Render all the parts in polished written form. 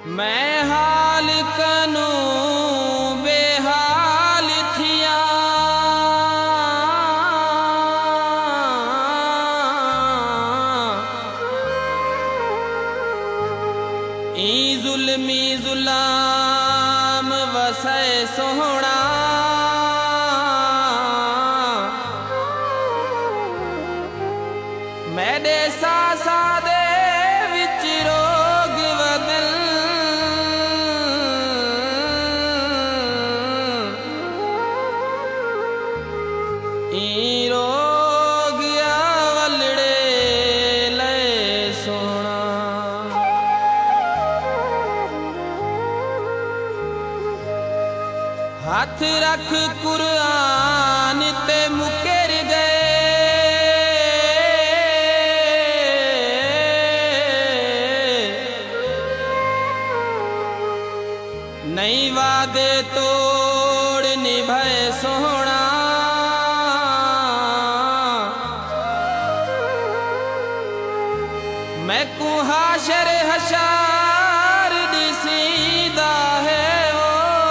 मैं हाल कनू बेहाल थिया ई जुल्मी जुलाम वसै सोहना मैडे सासा दे विच रोग वदन ई रोग आवलड़े ले सोना हाथ रख कुरान ते मुकर गए नई वादे तोड़ निभाए सोहना मैं को हाशर हशार दिसीदा है ओ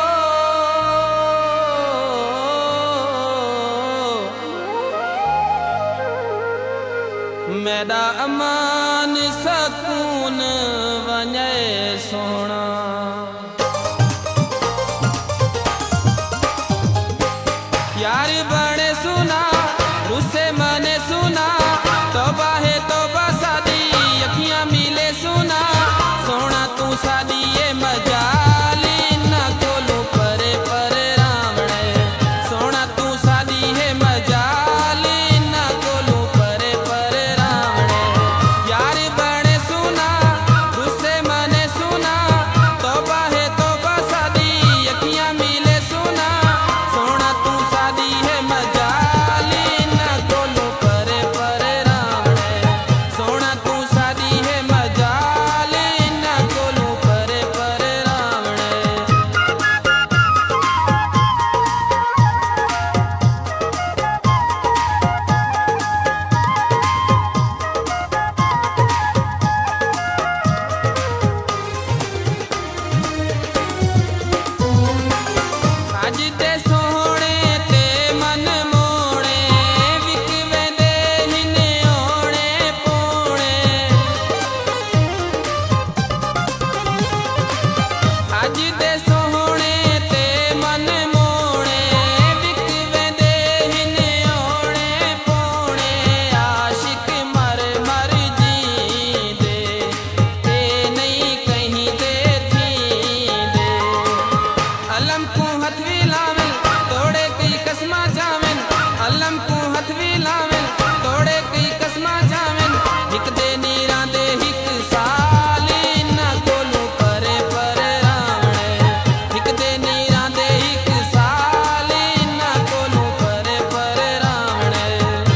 मेरा अमान सकून वने सोना यार बने सुना रुसे मने सुना तौबा है तौबा सादी अखियां मिले सुना सोना तू सादी ये मजाली ना कोलू परे परे रावणे सोना तू सादी है मजाली ना कोलू परे परे रावणे यार बने सुना रुसे मने सुना तौबा है तौबा सादी अखियां मिले सुना सोना तू सादी है मजाली ना कोलू परे परे रावणे सोना तू सादी है मजाली ना कोलू परे परे रावणे आज ते सोहणे ते मन मोणे विक वेंदे हिन ओणे पोणे आज ते सोहणे ते मन मोणे विक वेंदे हिन ओणे पोणे आशिक मर मर जींदे ते नहीं कहीं दे थींदे अलम को हथ भी लावन तोड़े कई कसमा जावन अलम को हथ भी लावन तोड़े कई कसमा जावन हिक दे नीरा दे हिक साली ना कोलू परे परे रावणे हिक दे नीरा दे हिक साली ना कोलू परे परे रावणे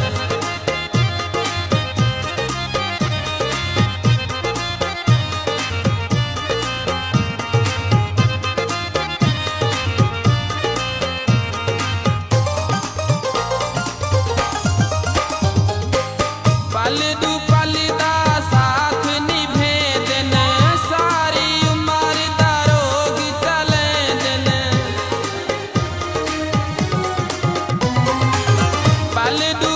पल दू पल दा साथ निभे दिन सारी उमर दा रोग चले दिन पल दू